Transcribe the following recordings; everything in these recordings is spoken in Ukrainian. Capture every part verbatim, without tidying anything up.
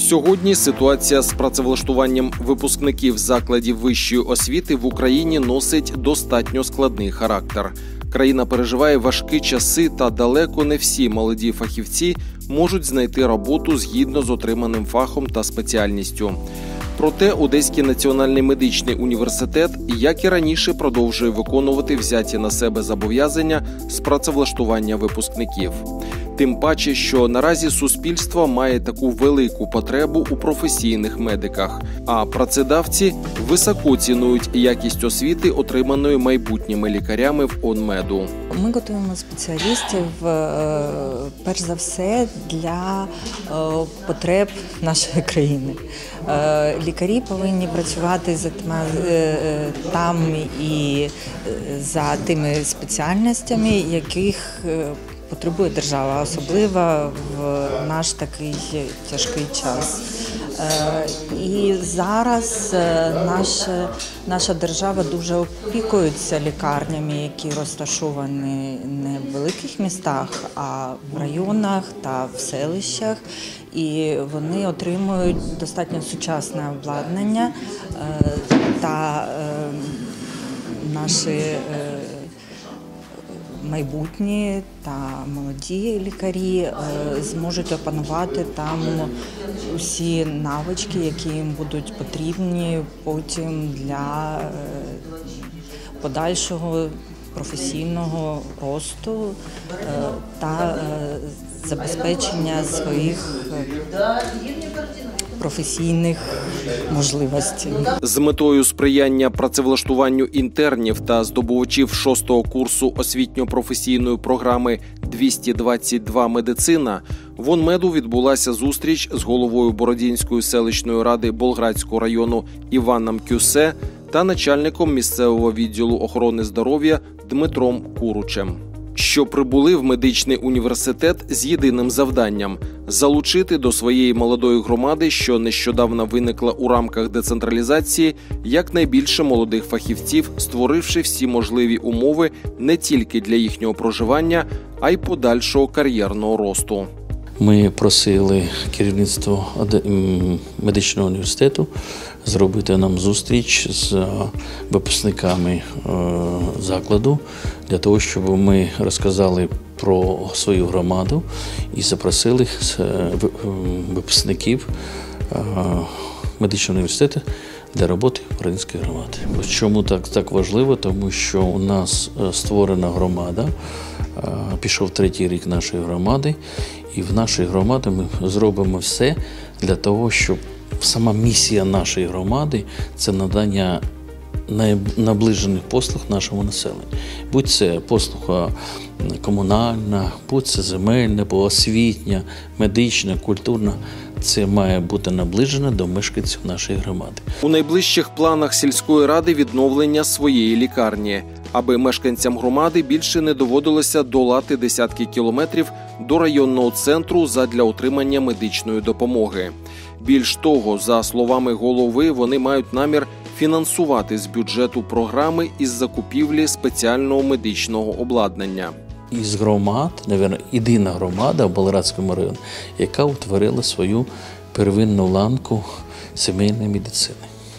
Сьогодні ситуація з працевлаштуванням випускників закладів вищої освіти в Україні носить достатньо складний характер. Країна переживає важкі часи, та далеко не всі молоді фахівці можуть знайти роботу згідно з отриманим фахом та спеціальністю. Проте Одеський національний медичний університет, як і раніше, продовжує виконувати взяті на себе зобов'язання з працевлаштування випускників. Тим паче, що наразі суспільство має таку велику потребу у професійних медиках, а працедавці високо цінують якість освіти, отриманої майбутніми лікарями в ОНМЕДу. Ми готуємо спеціалістів, перш за все, для потреб нашої країни. Лікарі повинні працювати там і за тими спеціальностями, яких потребує держава, особливо в наш такий тяжкий час. І зараз наша, наша держава дуже опікується лікарнями, які розташовані не в великих містах, а в районах та в селищах. І вони отримують достатньо сучасне обладнання та наші майбутні та молоді лікарі зможуть опанувати там усі навички, які їм будуть потрібні потім для подальшого професійного росту та забезпечення своїх професійних можливостей. З метою сприяння працевлаштуванню інтернів та здобувачів шостого курсу освітньо-професійної програми двісті двадцять два «Медицина» в ОНМЕДу відбулася зустріч з головою Бородінської селищної ради Болградського району Іваном Кюсе та начальником місцевого відділу охорони здоров'я Дмитром Куручем, що прибули в медичний університет з єдиним завданням – залучити до своєї молодої громади, що нещодавно виникла у рамках децентралізації, якнайбільше молодих фахівців, створивши всі можливі умови не тільки для їхнього проживання, а й подальшого кар'єрного росту. Ми просили керівництво медичного університету зробити нам зустріч з випускниками закладу для того, щоб ми розказали про свою громаду і запросили випускників медичного університету для роботи Бородінської громади. Чому так, так важливо? Тому що у нас створена громада, пішов третій рік нашої громади, і в нашій громаді ми зробимо все для того, щоб сама місія нашої громади – це надання наближених послуг нашому населенню. Будь це послуга комунальна, будь це земельна, освітня, медична, культурна. Це має бути наближено до мешканців нашої громади. У найближчих планах сільської ради відновлення своєї лікарні, аби мешканцям громади більше не доводилося долати десятки кілометрів до районного центру задля отримання медичної допомоги. Більш того, за словами голови, вони мають намір фінансувати з бюджету програми із закупівлі спеціального медичного обладнання. Із громад, мабуть, єдина громада в Болградському районі, яка утворила свою первинну ланку сімейної медицини.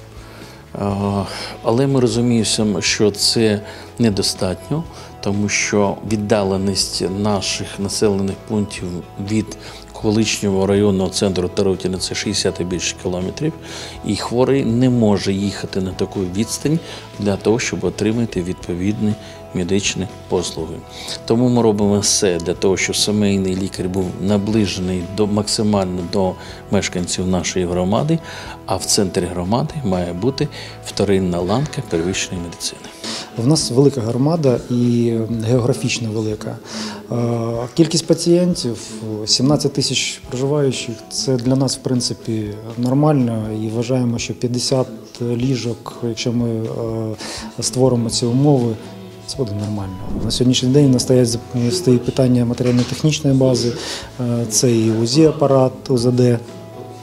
Але ми розуміємо, що це недостатньо, тому що віддаленість наших населених пунктів від колишнього районного центру Тарутине – це шістдесят і більше кілометрів, і хворий не може їхати на таку відстань для того, щоб отримати відповідні медичні послуги. Тому ми робимо все для того, щоб сімейний лікар був наближений до, максимально до мешканців нашої громади, а в центрі громади має бути вторинна ланка первинної медицини. У нас велика громада і географічно велика. Кількість пацієнтів – сімнадцять тисяч проживаючих – це для нас, в принципі, нормально. І вважаємо, що п'ятдесят ліжок, якщо ми створимо ці умови, це буде нормально. На сьогоднішній день стоїть питання матеріально-технічної бази, це і УЗІ-апарат, УЗД,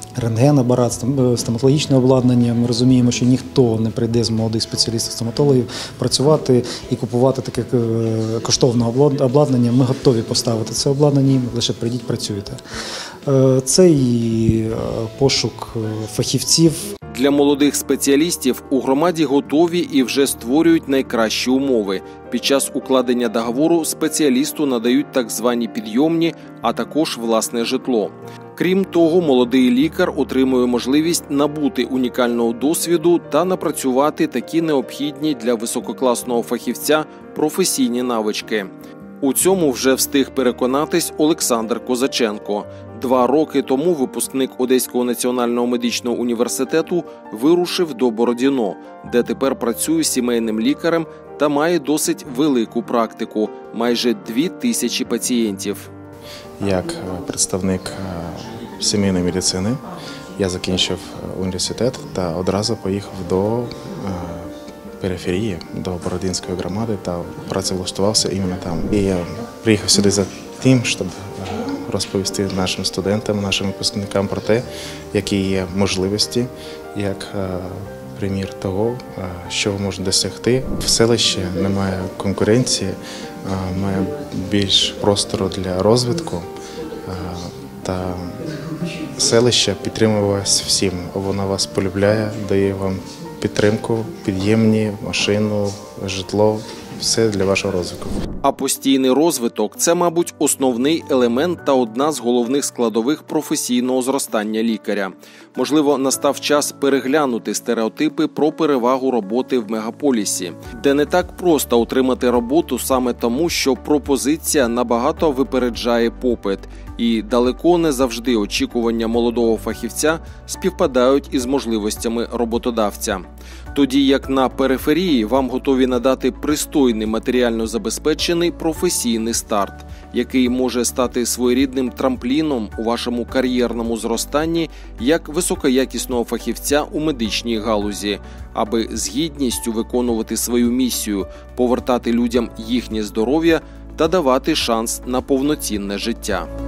рентген-апарат, стоматологічне обладнання. Ми розуміємо, що ніхто не прийде з молодих спеціалістів-стоматологів працювати і купувати таке коштовне обладнання. Ми готові поставити це обладнання, лише прийдіть, працюйте. Це і пошук фахівців. Для молодих спеціалістів у громаді готові і вже створюють найкращі умови. Під час укладення договору спеціалісту надають так звані підйомні, а також власне житло. Крім того, молодий лікар отримує можливість набути унікального досвіду та напрацювати такі необхідні для висококласного фахівця професійні навички. У цьому вже встиг переконатись Олександр Козаченко. Два роки тому випускник Одеського національного медичного університету вирушив до Бородіно, де тепер працює сімейним лікарем та має досить велику практику – майже дві тисячі пацієнтів. Як представник сімейної медицини я закінчив університет та одразу поїхав до периферії, до Бородінської громади та працевлаштувався іменно там. І я приїхав сюди за тим, щоб розповісти нашим студентам, нашим випускникам про те, які є можливості, як примір того, що можна досягти. В селищі немає конкуренції, має більш простору для розвитку, та селище підтримує вас всім. Воно вас полюбляє, дає вам підтримку, під'ємні, машину, житло. Все для вашого розвитку. А постійний розвиток – це, мабуть, основний елемент та одна з головних складових професійного зростання лікаря. Можливо, настав час переглянути стереотипи про перевагу роботи в мегаполісі, де не так просто отримати роботу саме тому, що пропозиція набагато випереджає попит, і далеко не завжди очікування молодого фахівця співпадають із можливостями роботодавця. Тоді як на периферії вам готові надати пристойний матеріально забезпечений професійний старт, який може стати своєрідним трампліном у вашому кар'єрному зростанні як високоякісного фахівця у медичній галузі, аби з гідністю виконувати свою місію, повертати людям їхнє здоров'я та давати шанс на повноцінне життя.